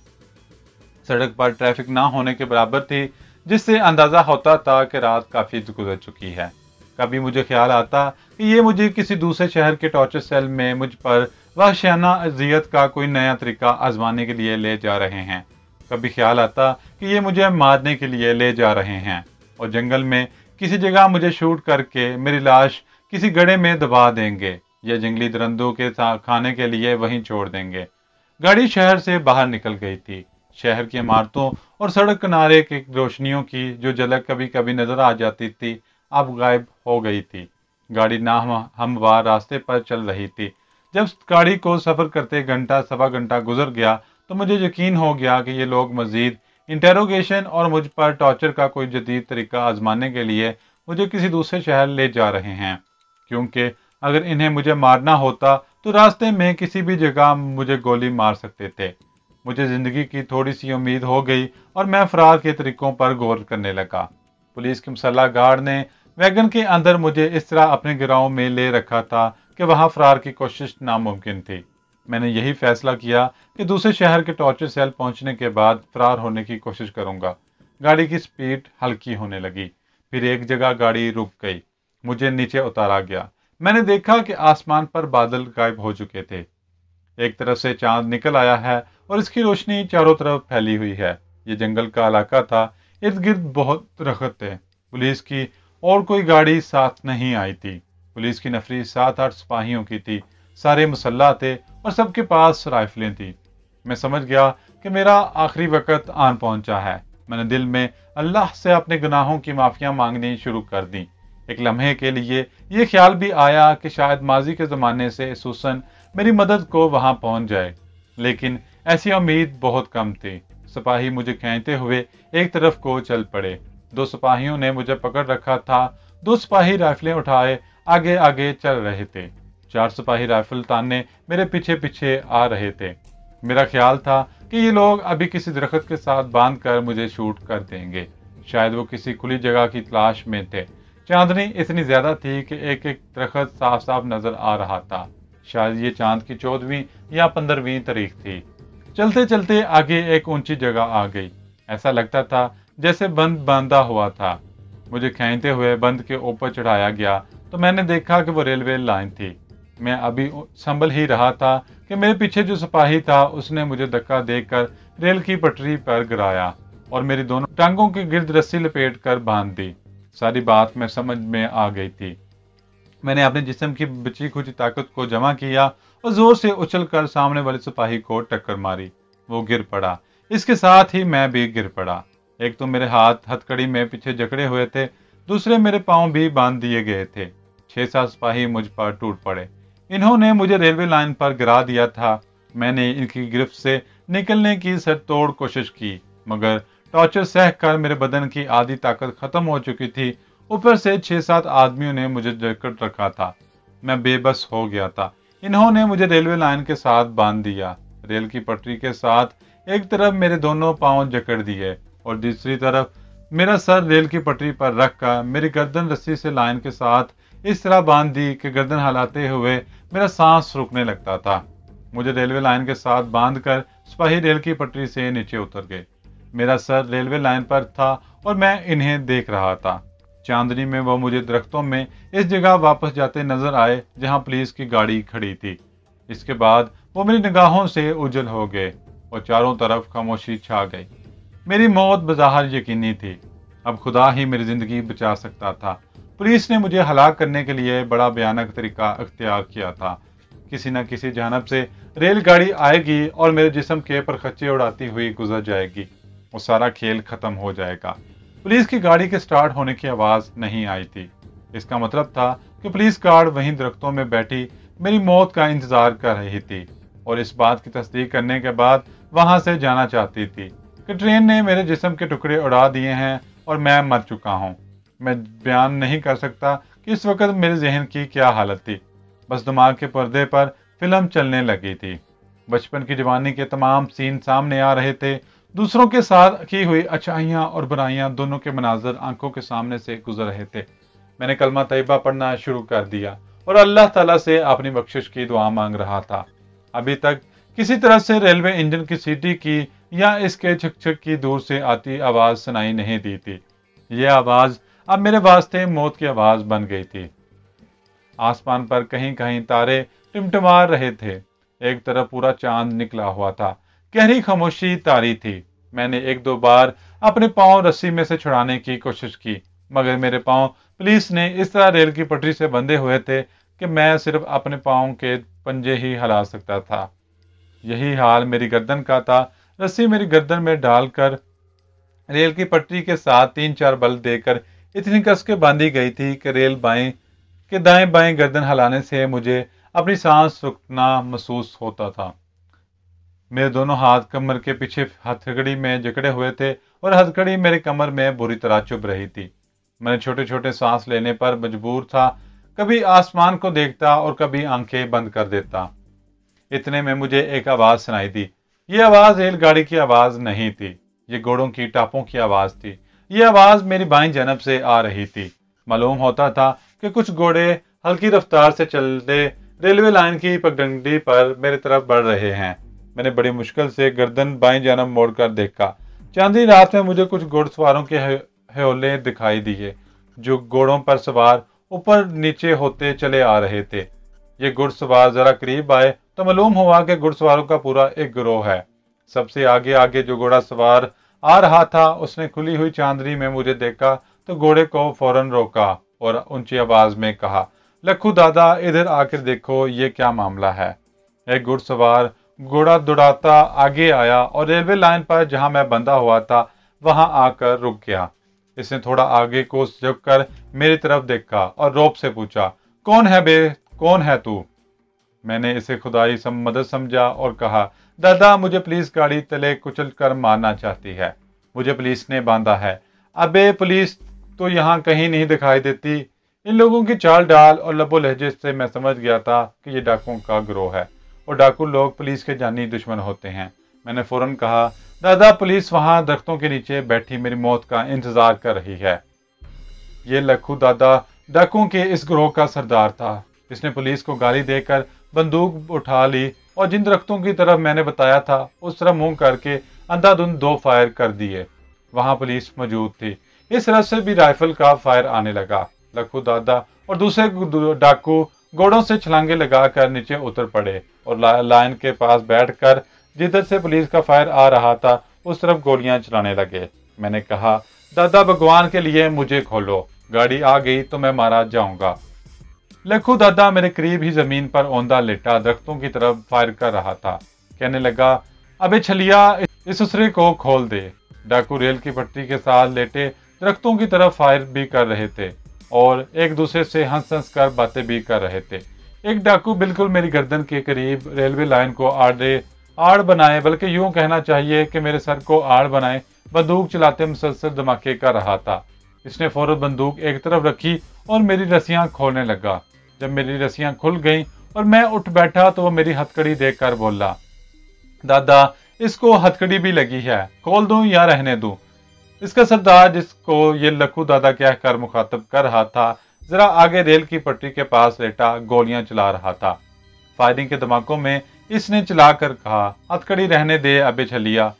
सड़क पर ट्रैफिक ना होने के बराबर थी, जिससे अंदाजा होता था कि रात काफी गुजर चुकी है। कभी मुझे ख्याल आता कि ये मुझे किसी दूसरे शहर के टॉर्चर सेल में मुझ पर वहशियाना अजियत का कोई नया तरीका आजमाने के लिए ले जा रहे हैं। कभी ख्याल आता कि ये मुझे मारने के लिए ले जा रहे हैं और जंगल में किसी जगह मुझे शूट करके मेरी लाश किसी गड्ढे में दबा देंगे या जंगली दरिंदों के खाने के लिए वहीं छोड़ देंगे। गाड़ी शहर से बाहर निकल गई थी। शहर की इमारतों और सड़क किनारे की रोशनियों की जो झलक कभी कभी नजर आ जाती थी, अब गायब हो गई थी। गाड़ी ना हमवार रास्ते पर चल रही थी। जब गाड़ी को सफर करते घंटा सवा घंटा गुजर गया तो मुझे यकीन हो गया कि ये लोग मजीद इंटेरोगेशन और मुझ पर टॉर्चर का कोई जदीद तरीका आजमाने के लिए मुझे किसी दूसरे शहर ले जा रहे हैं, क्योंकि अगर इन्हें मुझे मारना होता तो रास्ते में किसी भी जगह मुझे गोली मार सकते थे। मुझे जिंदगी की थोड़ी सी उम्मीद हो गई और मैं फरार के तरीकों पर गौर करने लगा। पुलिस के मुसल्ला गार्ड ने वैगन के अंदर मुझे इस तरह अपने गिराव में ले रखा था कि वहां फरार की कोशिश नामुमकिन थी। मैंने यही फैसला किया कि दूसरे शहर के टॉर्चर सेल पहुंचने के बाद फरार होने की कोशिश करूंगा। गाड़ी की स्पीड हल्की होने लगी। फिर एक जगह गाड़ी रुक गई। मुझे नीचे उतारा गया। मैंने देखा कि आसमान पर बादल गायब हो चुके थे। एक तरफ से चांद निकल आया है और इसकी रोशनी चारों तरफ फैली हुई है। ये जंगल का इलाका था। इर्द गिर्द बहुत दरख्त थे। पुलिस की और कोई गाड़ी साथ नहीं आई थी। पुलिस की नफरी सात आठ सिपाहियों की थी। सारे मुसल्ला थे और सबके पास राइफलें थी। मैं समझ गया कि मेरा आखिरी वक्त आन पहुंचा है। मैंने दिल में अल्लाह से अपने गुनाहों की माफिया मांगनी शुरू कर दी। एक लम्हे के लिए ये ख्याल भी आया कि शायद माजी के ज़माने से सुसन मेरी मदद को वहां पहुंच जाए, लेकिन ऐसी उम्मीद बहुत कम थी। सिपाही मुझे खींचते हुए एक तरफ को चल पड़े। दो सिपाहियों ने मुझे पकड़ रखा था। दो सिपाही राइफलें उठाए आगे आगे चल रहे थे। चार सिपाही राइफल ताने मेरे पीछे पीछे आ रहे थे। मेरा ख्याल था कि ये लोग अभी किसी दरख्त के साथ बांध कर मुझे शूट कर देंगे। शायद वो किसी खुली जगह की तलाश में थे। चांदनी इतनी ज्यादा थी कि एक एक दरख्त साफ साफ नजर आ रहा था। शायद ये चांद की चौदहवीं या पंद्रहवीं तारीख थी। चलते चलते आगे एक ऊंची जगह आ गई। ऐसा लगता था जैसे बंद बांधा हुआ था। मुझे खींचते हुए बंद के ऊपर चढ़ाया गया तो मैंने देखा कि वो रेलवे लाइन थी। मैं अभी संभल ही रहा था कि मेरे पीछे जो सिपाही था उसने मुझे धक्का देकर रेल की पटरी पर गिराया और मेरी दोनों टांगों के गिर्द रस्सी लपेट कर बांध दी। सारी बात मैं समझ में आ गई थी। मैंने अपने जिस्म की बची खुची ताकत को जमा किया और जोर से उछलकर सामने वाले सिपाही को टक्कर मारी। वो गिर पड़ा। इसके साथ ही मैं भी गिर पड़ा। एक तो मेरे हाथ हथकड़ी में पीछे जकड़े हुए थे, दूसरे मेरे पांव भी बांध दिए गए थे। छह सात सिपाही मुझ पर टूट पड़े। इन्होंने मुझे रेलवे लाइन पर गिरा दिया था। मैंने इनकी गिरफ्त से निकलने की सरतोड़ कोशिश की, मगर टॉर्चर सह कर मेरे बदन की आधी ताकत खत्म हो चुकी थी। ऊपर से छह सात आदमियों ने मुझे जकड़ रखा था। मैं बेबस हो गया था। इन्होंने मुझे रेलवे लाइन के साथ बांध दिया। रेल की पटरी के साथ एक तरफ मेरे दोनों पांव जकड़ दिए और दूसरी तरफ मेरा सर रेल की पटरी पर रखकर मेरी गर्दन रस्सी से लाइन के साथ इस तरह बांध दी कि गर्दन हिलाते हुए मेरा सांस रुकने लगता था। मुझे रेलवे लाइन के साथ बांधकर सिपाही रेल की पटरी से नीचे उतर गए। मेरा सर रेलवे लाइन पर था और मैं इन्हें देख रहा था। चांदनी में वो मुझे दरख्तों में इस जगह वापस जाते नजर आए जहां पुलिस की गाड़ी खड़ी थी। इसके बाद वो मेरी निगाहों से उजल हो गए और चारों तरफ खामोशी छा गई। मेरी मौत बज़ाहिर यकीनी थी। अब खुदा ही मेरी जिंदगी बचा सकता था। पुलिस ने मुझे हलाक करने के लिए बड़ा भयानक तरीका अख्तियार किया था। किसी न किसी जानब से रेलगाड़ी आएगी और मेरे जिस्म के परखच्चे उड़ाती हुई गुजर जाएगी और सारा खेल खत्म हो जाएगा। पुलिस की गाड़ी के स्टार्ट होने की आवाज नहीं आई थी। इसका मतलब था कि पुलिस गार्ड वहीं दरख्तों में बैठी मेरी मौत का इंतजार कर रही थी और इस बात की तस्दीक करने के बाद वहां से जाना चाहती थी। کہ ट्रेन ने मेरे जिस्म के टुकड़े उड़ा दिए हैं और मैं मर चुका हूँ। मैं बयान नहीं कर सकता कि इस वक्त मेरे जहन की क्या हालत थी। बस दिमाग के पर्दे पर फिल्म चलने लगी थी। बचपन की जवानी के तमाम सीन सामने आ रहे थे। दूसरों के साथ की हुई अच्छाइयाँ और बुराइयाँ दोनों के मनाजर आंखों के सामने से गुजर रहे थे। मैंने कलमा तैयबा पढ़ना शुरू कर दिया और अल्लाह ताला से अपनी बख्शिश की दुआ मांग रहा था। अभी तक किसी तरह से रेलवे इंजन की सीटी की या इसके छक छक की दूर से आती आवाज सुनाई नहीं दी थी। यह आवाज अब मेरे वास्ते मौत की आवाज बन गई थी। आसमान पर कहीं कहीं तारे टिमटिमा रहे थे। एक तरफ पूरा चांद निकला हुआ था। गहरी खामोशी तारी थी। मैंने एक दो बार अपने पांव रस्सी में से छुड़ाने की कोशिश की, मगर मेरे पांव पुलिस ने इस तरह रेल की पटरी से बंधे हुए थे कि मैं सिर्फ अपने पांव के पंजे ही हिला सकता था। यही हाल मेरी गर्दन का था। रस्सी मेरी गर्दन में डालकर रेल की पटरी के साथ तीन चार बल देकर इतनी कस के बांधी गई थी कि रेल बाएं के दाएं बाएं गर्दन हिलाने से मुझे अपनी सांस रुकना महसूस होता था। मेरे दोनों हाथ कमर के पीछे हथकड़ी में जकड़े हुए थे और हथकड़ी मेरे कमर में बुरी तरह चुभ रही थी। मैंने छोटे छोटे सांस लेने पर मजबूर था। कभी आसमान को देखता और कभी आंखें बंद कर देता। इतने में मुझे एक आवाज सुनाई दी। ये आवाज रेलगाड़ी की आवाज नहीं थी, ये घोड़ों की टापों की आवाज थी। ये आवाज मेरी बाईं जानब से आ रही थी। मालूम होता था कि कुछ घोड़े हल्की रफ्तार से चलते रेलवे लाइन की पगडंडी पर मेरी तरफ बढ़ रहे हैं। मैंने बड़ी मुश्किल से गर्दन बाईं जानब मोड़कर देखा। चांदनी रात में मुझे कुछ घुड़सवारों के हयोले दिखाई दिए, जो घोड़ों पर सवार ऊपर नीचे होते चले आ रहे थे। ये घुड़सवार जरा करीब आए तो मालूम हुआ कि घुड़सवारों का पूरा एक गिरोह है। सबसे आगे आगे जो घोड़ा सवार आ रहा था, उसने खुली हुई चांदनी में मुझे देखा तो घोड़े को फौरन रोका और ऊंची आवाज में कहा, लखू दादा इधर आकर देखो, ये क्या मामला है। एक घुड़सवार घोड़ा दौड़ाता आगे आया और रेलवे लाइन पर जहां मैं बंधा हुआ था वहां आकर रुक गया। इसने थोड़ा आगे को झुककर मेरी तरफ देखा और रौब से पूछा, कौन है बे, कौन है तू? मैंने इसे खुदाई सम मदद समझा और कहा, दादा मुझे पुलिस गाड़ी तले कुचल कर मारना चाहती है। मुझे पुलिस ने बांधा है। अबे पुलिस तो यहाँ कहीं नहीं दिखाई देती। इन लोगों की चाल डाल और लबो लहजे से मैं समझ गया था कि ये डाकुओं का गिरोह है और डाकू लोग पुलिस के जानी दुश्मन होते हैं। मैंने फौरन कहा, दादा पुलिस वहां दरख्तों के नीचे बैठी मेरी मौत का इंतजार कर रही है। ये लखू दादा डाकुओं के इस गिरोह का सरदार था। इसने पुलिस को गाली देकर बंदूक उठा ली और जिन दरख्तों की तरफ मैंने बताया था उस तरफ मुंह करके अंधाधुंध दो फायर कर दिए। वहां पुलिस मौजूद थी। इस तरफ से भी राइफल का फायर आने लगा। लखू दादा और दूसरे डाकू घोड़ों से छलांगे लगाकर नीचे उतर पड़े और ला, लाइन के पास बैठकर जिधर से पुलिस का फायर आ रहा था उस तरफ गोलियां चलाने लगे। मैंने कहा, दादा भगवान के लिए मुझे खोलो, गाड़ी आ गई तो मैं मारा जाऊंगा। लखू दादा मेरे करीब ही जमीन पर औंधा लेटा दरख्तों की तरफ फायर कर रहा था। कहने लगा, अबे छलिया इस उसरे को खोल दे। डाकू रेल की पटरी के साथ लेटे दरख्तों की तरफ फायर भी कर रहे थे और एक दूसरे से हंस हंस कर बातें भी कर रहे थे। एक डाकू बिल्कुल मेरी गर्दन के करीब रेलवे लाइन को आड़े आड़ बनाए, बल्कि यूं कहना चाहिए कि मेरे सर को आड़ बनाए बंदूक चलाते मुसलसल धमाके कर रहा था। इसने फौरन बंदूक एक तरफ रखी और मेरी रस्सियां खोलने लगा। जब मेरी रस्सियां खुल गईं और मैं उठ बैठा तो वो मेरी हथकड़ी देखकर बोला, दादा इसको हथकड़ी भी लगी है, खोल दूं या रहने दूं? इसका सरदार, जिसको ये लखू दादा कहकर मुखातब कर रहा था, जरा आगे रेल की पटरी के पास लेटा गोलियां चला रहा था। फायरिंग के धमाकों में इसने चलाकर कहा, हथकड़ी रहने दे अबे छलिया।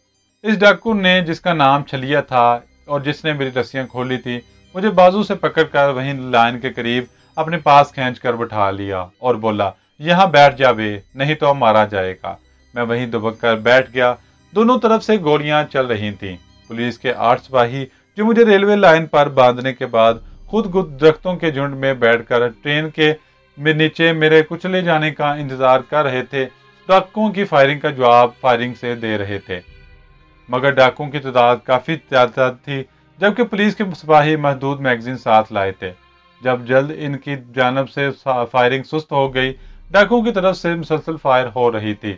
इस डाकू ने, जिसका नाम छलिया था और जिसने मेरी रस्सियां खोली थी, मुझे बाजू से पकड़कर वहीं लाइन के करीब अपने पास खींच कर बिठा लिया और बोला, यहाँ बैठ जा बे, नहीं तो मारा जाएगा। मैं वहीं दुबक कर बैठ गया। दोनों तरफ से गोलियां चल रही थीं। पुलिस के आठ सिपाही जो मुझे रेलवे लाइन पर बांधने के बाद खुद खुद दरख्तों के झुंड में बैठकर ट्रेन के नीचे मेरे कुचले जाने का इंतजार कर रहे थे, डाकुओं की फायरिंग का जवाब फायरिंग से दे रहे थे। मगर डाकुओं की तादाद काफी ज्यादा थी, जबकि पुलिस के सिपाही महदूद मैगजीन साथ लाए थे। जब जल्द इनकी जानब से फायरिंग सुस्त हो गई, डाकुओं की तरफ से मुसलसल फायर हो रही थी।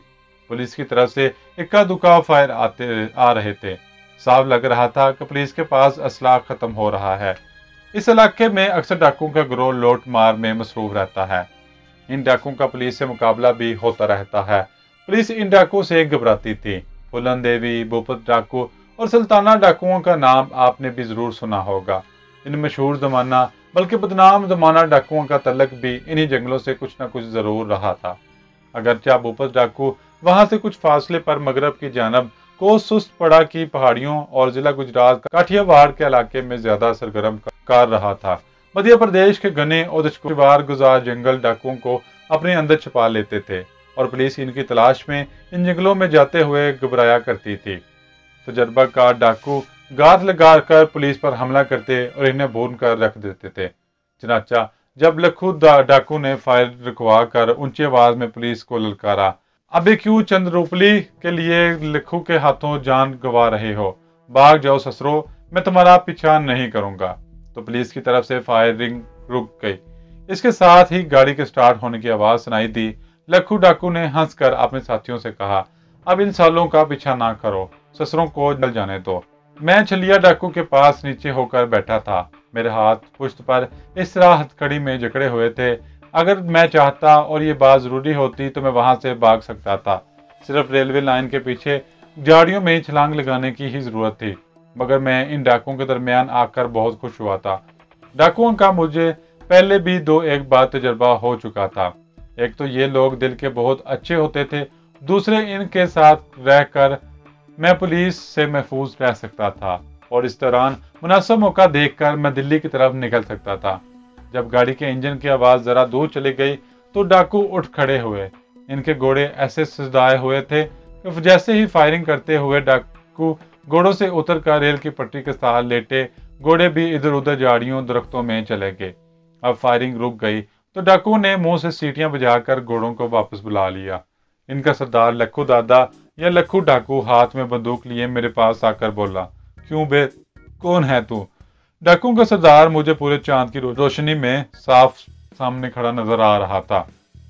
पुलिस की तरफ से इक्का दुक्का फायर आते आ रहे थे। साफ लग रहा था कि पुलिस के पास असला खत्म हो रहा है। इस इलाके में अक्सर डाकुओं का गिरोह लूट मार में मसरूफ रहता है। इन डाकुओं का पुलिस से मुकाबला भी होता रहता है। पुलिस इन डाकुओं से घबराती थी। फूलन देवी, भूपत डाकू और सुल्ताना डाकुओं का नाम आपने भी जरूर सुना होगा। इन मशहूर जमाना बल्कि बदनाम जमाना डाकुओं का तल्लक भी इन्हीं जंगलों से कुछ न कुछ जरूर रहा था। अगरचे भूपत डाकू वहां से कुछ फासले पर मगरब की जानब को सुस्त पड़ा की पहाड़ियों और जिला गुजरात काठियावाड़ के इलाके में ज्यादा सरगर्म कर रहा था। मध्य प्रदेश के घने और दुश्वार गुजार जंगल डाकुओं को अपने अंदर छुपा लेते थे और पुलिस इनकी तलाश में इन जंगलों में जाते हुए घबराया करती थी। तजर्बाकार डाकू गात लगाकर पुलिस पर हमला करते और इन्हें भून कर रख देते थे। चनाचा जब लखू डाकू ने फायर रुकवा कर ऊंची आवाज में पुलिस को ललकारा, अबे क्यों चंद रूपली के लिए लखू के हाथों जान गंवा रहे हो? भाग जाओ ससुरो, मैं तुम्हारा पीछा नहीं करूंगा। तो पुलिस की तरफ से फायरिंग रुक गई। इसके साथ ही गाड़ी के स्टार्ट होने की आवाज सुनाई दी। लखू डाकू ने हंसकर अपने साथियों से कहा, अब इन सालों का पीछा ना करो, ससुरों को जल जाने दो। मैं छलिया डाकू के पास नीचे होकर बैठा था। मेरे हाथ पुश्त पर इस तरह हथकड़ी में जकड़े हुए थे। अगर मैं चाहता और ये बात जरूरी होती तो मैं वहां से भाग सकता था। सिर्फ रेलवे लाइन के पीछे झाड़ियों में छलांग लगाने की ही जरूरत थी। मगर मैं इन डाकुओं के दरमियान आकर बहुत खुश हुआ था। डाकुओं का मुझे पहले भी दो एक बार तजर्बा हो चुका था। एक तो ये लोग दिल के बहुत अच्छे होते थे, दूसरे इनके साथ रहकर मैं पुलिस से महफूज रह सकता था और इस दौरान मुनासिब मौका देखकर मैं दिल्ली की तरफ निकल सकता था। जब गाड़ी के इंजन की आवाज जरा दूर चली गई तो डाकू उठ खड़े हुए। इनके घोड़े ऐसे सजाए हुए थे कि जैसे ही फायरिंग करते हुए डाकू घोड़ों से उतर कर रेल की पटरी के साथ लेटे, घोड़े भी इधर उधर झाड़ियों दरख्तों में चले गए। अब फायरिंग रुक गई तो डाकू ने मुंह से सीटियां बजाकर घोड़ों को वापस बुला लिया। इनका सरदार लखू दादा या लखू डाकू हाथ में बंदूक लिए मेरे पास आकर बोला, क्यों बे, कौन है तू? डाकुओं का सरदार मुझे पूरे चांद की रोशनी में साफ सामने खड़ा नजर आ रहा था।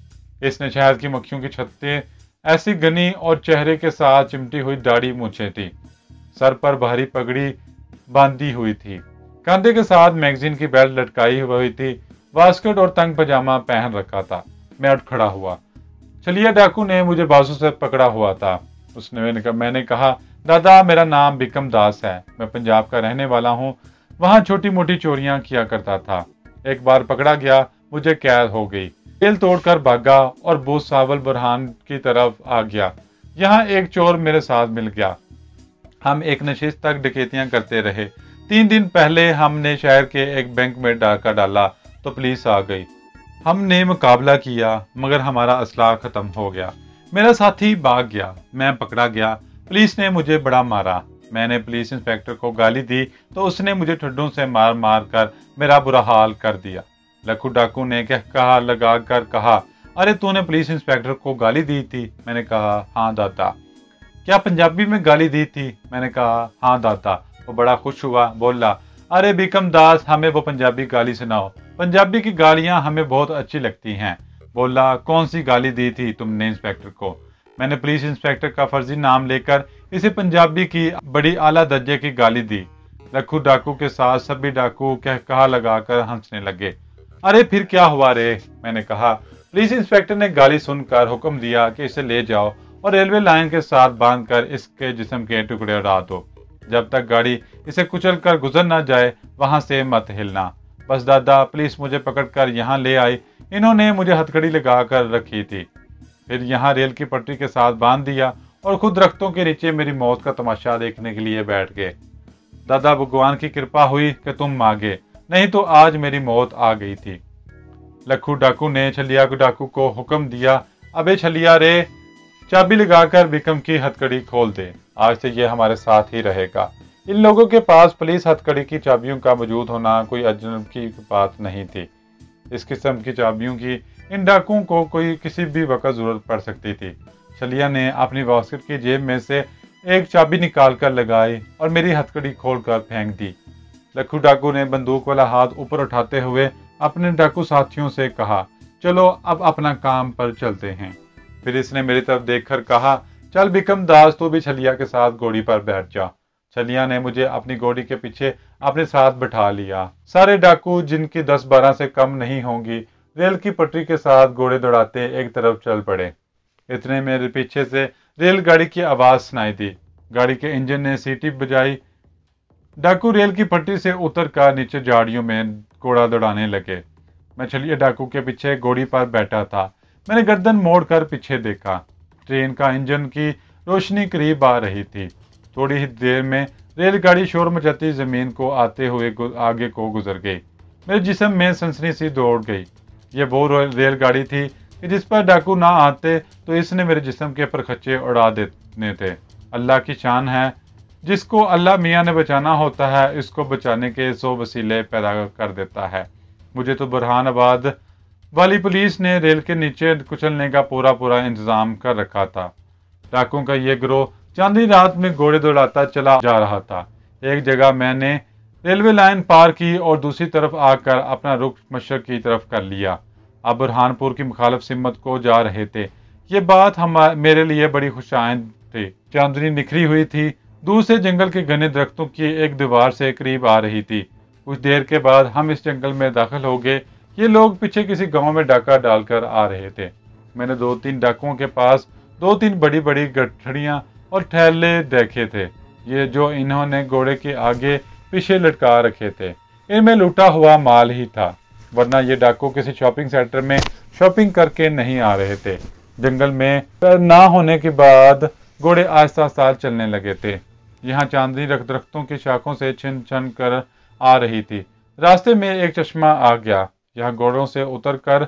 इसने शहद की मक्खियों की छत्ते ऐसी घनी और चेहरे के साथ चिमटी हुई दाढ़ी मूछें थी। सर पर भारी पगड़ी बांधी हुई थी। कंधे के साथ मैगजीन की बेल्ट लटकाई हुई थी। वास्कट और तंग पजामा पहन रखा था। मैं उठ खड़ा हुआ। छलिया डाकू ने मुझे बाजू से पकड़ा हुआ था। उसने मैंने कहा, मैंने कहा दादा मेरा नाम बिकम दास है, मैं पंजाब का रहने वाला हूँ। वहां छोटी मोटी चोरियां किया करता था। एक बार पकड़ा गया, मुझे कैद हो गई। जेल तोड़कर भागा और भूसावल बुरहान की तरफ आ गया। यहाँ एक चोर मेरे साथ मिल गया। हम एक नशिस्त तक डकैतियां करते रहे। तीन दिन पहले हमने शहर के एक बैंक में डाका डाला तो पुलिस आ गई। हमने मुकाबला किया मगर हमारा असला खत्म हो गया। मेरा साथी भाग गया, मैं पकड़ा गया। पुलिस ने मुझे बड़ा मारा। मैंने पुलिस इंस्पेक्टर को गाली दी तो उसने मुझे ठड्डों से मार मार कर मेरा बुरा हाल कर दिया। लखू डाकू ने क्या कहा लगा कर कहा, अरे तूने पुलिस इंस्पेक्टर को गाली दी थी? मैंने कहा हाँ दादा। क्या पंजाबी में गाली दी थी? मैंने कहा हाँ दादा। वो बड़ा खुश हुआ, बोला, अरे बिकम दास हमें वो पंजाबी गाली सुनाओ, पंजाबी की गालियां हमें बहुत अच्छी लगती हैं। बोला, कौन सी गाली दी थी तुमने इंस्पेक्टर को? मैंने पुलिस इंस्पेक्टर का फर्जी नाम लेकर इसे पंजाबी की बड़ी आला दर्जे की गाली दी। लखू डाकू के साथ सभी डाकू कह कहा लगाकर हंसने लगे। अरे फिर क्या हुआ रे? मैंने कहा। पुलिस इंस्पेक्टर ने गाली सुनकर हुक्म दिया कि इसे ले जाओ और रेलवे लाइन के साथ बांधकर इसके जिस्म के टुकड़े उड़ा दो। जब तक गाड़ी इसे कुचल कर गुजर ना जाए वहां से मत हिलना। बस दादा, पुलिस मुझे पकड़कर यहाँ ले आई। इन्होंने मुझे हथकड़ी लगा कर रखी थी, फिर यहाँ रेल की पटरी के साथ बांध दिया और खुद दरख्तों के नीचे मेरी मौत का तमाशा देखने के लिए बैठ गए। दादा, भगवान की कृपा हुई कि तुम मांगे, नहीं तो आज मेरी मौत आ गई थी। लखू डाकू ने छलिया डाकू को हुक्म दिया, अबे छलिया रे, चाबी लगाकर बिकम की हथकड़ी खोल दे। आज से ये हमारे साथ ही रहेगा। इन लोगों के पास पुलिस हथकड़ी की चाबियों का मौजूद होना कोई अजनब की बात नहीं थी। इस किस्म की चाबियों की इन डाकुओं को कोई किसी भी वक्त जरूरत पड़ सकती थी। छलिया ने अपनी बास्केट की जेब में से एक चाबी निकाल कर लगाई और मेरी हथकड़ी खोलकर फेंक दी। लखू डाकू ने बंदूक वाला हाथ ऊपर उठाते हुए अपने डाकू साथियों से कहा, चलो अब अपना काम पर चलते हैं। फिर इसने मेरी तरफ देखकर कहा, चल बिकम दास, तू भी छलिया के साथ घोड़ी पर बैठ जा। छलिया ने मुझे अपनी घोड़ी के पीछे अपने साथ बैठा लिया। सारे डाकू, जिनकी दस बारह से कम नहीं होंगी, रेल की पटरी के साथ घोड़े दौड़ाते एक तरफ चल पड़े। इतने में पीछे से रेलगाड़ी की आवाज सुनाई दी। गाड़ी के इंजन ने सीटी बजाई। डाकू रेल की पटरी से उतर कर नीचे झाड़ियों में घोड़ा दौड़ाने लगे। मैं छलिया डाकू के पीछे घोड़ी पर बैठा था। मैंने गर्दन मोड़कर पीछे देखा। ट्रेन का इंजन की रोशनी करीब आ रही थी। थोड़ी ही देर में रेलगाड़ी शोर मचाती जमीन को आते हुए आगे को गुजर गई। मेरे जिस्म में सनसनी सी दौड़ गई। ये वो रेलगाड़ी थी कि जिस पर डाकू ना आते तो इसने मेरे जिस्म के परखच्चे उड़ा देने थे। अल्लाह की शान है, जिसको अल्लाह मियाँ ने बचाना होता है, इसको बचाने के सौ वसीले पैदा कर देता है। मुझे तो बुरहानाबाद वाली पुलिस ने रेल के नीचे कुचलने का पूरा पूरा इंतजाम कर रखा था। डाकुओं का ये गिरोह चांदनी रात में घोड़े दौड़ाता चला जा रहा था। एक जगह मैंने रेलवे लाइन पार की और दूसरी तरफ आकर अपना रुख मशरक की तरफ कर लिया। अब बुरहानपुर की मुखालिफ सिमत को जा रहे थे। ये बात हम मेरे लिए बड़ी खुशाइंद थी। चांदनी निखरी हुई थी। दूर से जंगल के घने दरख्तों की एक दीवार से करीब आ रही थी। कुछ देर के बाद हम इस जंगल में दाखिल हो गए। ये लोग पीछे किसी गांव में डाका डालकर आ रहे थे। मैंने दो तीन डाकुओं के पास दो तीन बड़ी बड़ी गठड़ियां और ठेले देखे थे, ये जो इन्होंने घोड़े के आगे पीछे लटका रखे थे। इनमें लूटा हुआ माल ही था, वरना ये डाकू किसी शॉपिंग सेंटर में शॉपिंग करके नहीं आ रहे थे। जंगल में ना होने के बाद घोड़े आहिस्ता आहिस्ता चलने लगे थे। यहाँ चांदनी दरख्तों की शाखों से छिन छिन कर आ रही थी। रास्ते में एक चश्मा आ गया। यहाँ घोड़ों से उतर कर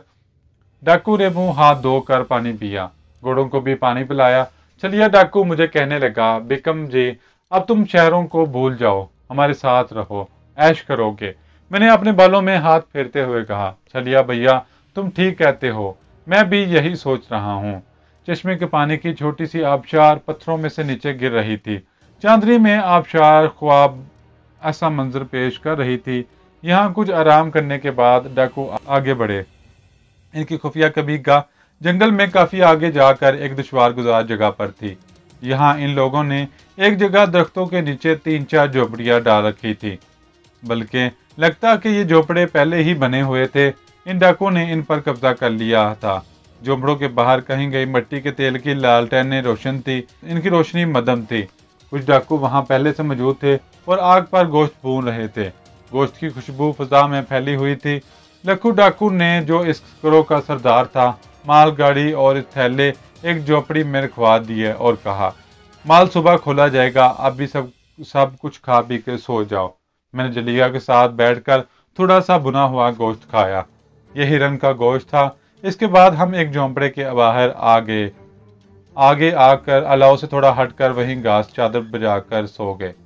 डाकू ने मुंह हाथ धोकर पानी पिया। घोड़ों को भी पानी पिलाया। चलिए डाकू मुझे कहने लगा, बिकम जी अब तुम शहरों को भूल जाओ, हमारे साथ रहो, ऐश करोगे। मैंने अपने बालों में हाथ फेरते हुए कहा, चलिया भैया तुम ठीक कहते हो, मैं भी यही सोच रहा हूँ। चश्मे के पानी की छोटी सी आबशार पत्थरों में से नीचे गिर रही थी। चांदनी में आबशार ख्वाब ऐसा मंजर पेश कर रही थी। यहाँ कुछ आराम करने के बाद डाकू आगे बढ़े। इनकी खुफिया कबीगा जंगल में काफी आगे जाकर एक दुश्वार गुजार जगह पर थी। यहाँ इन लोगों ने एक जगह दरख्तों के नीचे तीन चार झोपड़ियां डाल रखी थी, बल्कि लगता कि ये झोपड़े पहले ही बने हुए थे। इन डाकुओं ने इन पर कब्जा कर लिया था। झोपड़ों के बाहर कहीं गई मिट्टी के तेल की लालटेनें रोशन थी। इनकी रोशनी मदम थी। कुछ डाकू वहां पहले से मौजूद थे और आग पर गोश्त भून रहे थे। गोश्त की खुशबू फजा में फैली हुई थी। लखू डाकू ने, जो इस गिरोह का सरदार था, मालगाड़ी और इस थैले एक झोपड़ी में रखवा दिए और कहा, माल सुबह खोला जाएगा, अब भी सब सब कुछ खा पी के सो जाओ। मैंने जलिया के साथ बैठकर थोड़ा सा भुना हुआ गोश्त खाया। यह हिरन का गोश्त था। इसके बाद हम एक झोंपड़े के बाहर आ गए। आगे आकर अलाव से थोड़ा हटकर वहीं घास चादर बजाकर सो गए।